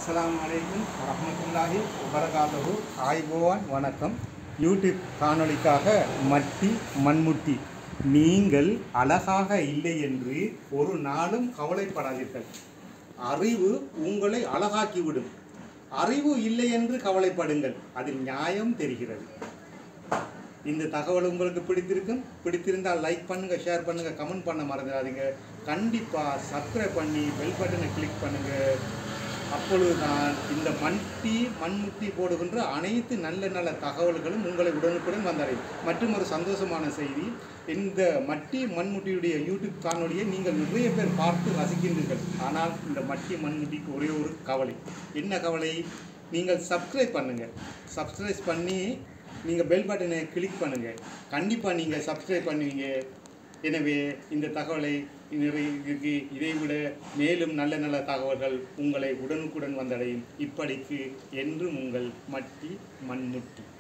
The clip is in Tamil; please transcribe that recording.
அஸ்ஸலாமு அலைக்கும் வரஹ்மத்துல்லாஹி வபரகாத்துஹு. ஆய்போவான் வணக்கம். யூடியூப் காணொளிக்காக மட்டி மண்முட்டி. நீங்கள் அழகாக இல்லை என்று ஒரு நாளும் கவலைப்படாதீர்கள். அறிவு உங்களை அழகாக்கிவிடும். அறிவு இல்லை என்று கவலைப்படுங்கள், அதில் நியாயம் தெரிகிறது. இந்த தகவல் உங்களுக்கு பிடித்திருந்தால் லைக் பண்ணுங்கள், ஷேர் பண்ணுங்கள், கமெண்ட் பண்ண மறந்துடாதீங்க. கண்டிப்பாக சப்ஸ்கிரைப் பண்ணி பெல் பட்டனை கிளிக் பண்ணுங்கள். அப்பொழுதுதான் இந்த மண்முட்டி போடுகின்ற அனைத்து நல்ல நல்ல தகவல்களும் உங்களை உடனுக்குடன் வந்தடையும். மற்றும் ஒரு சந்தோஷமான செய்தி, இந்த மட்டி மண்முட்டியுடைய யூடியூப் காணொலியை நீங்கள் நிறைய பேர் பார்த்து ரசிக்கின்றீர்கள். ஆனால் இந்த மட்டி மண்முட்டிக்கு ஒரே ஒரு கவலை. என்ன கவலை? நீங்கள் சப்ஸ்கிரைப் பண்ணுங்கள். சப்ஸ்கிரைப் பண்ணி நீங்கள் பெல் பட்டனை கிளிக் பண்ணுங்கள். கண்டிப்பாக நீங்கள் சப்ஸ்கிரைப் பண்ணுவீங்க. எனவே இந்த தகவலை இதைவிட மேலும் நல்ல நல்ல தகவல்கள் உங்களை உடனுக்குடன் வந்தடையும். இப்படிக்கு என்றும் உங்கள் மட்டி மண்முட்டி.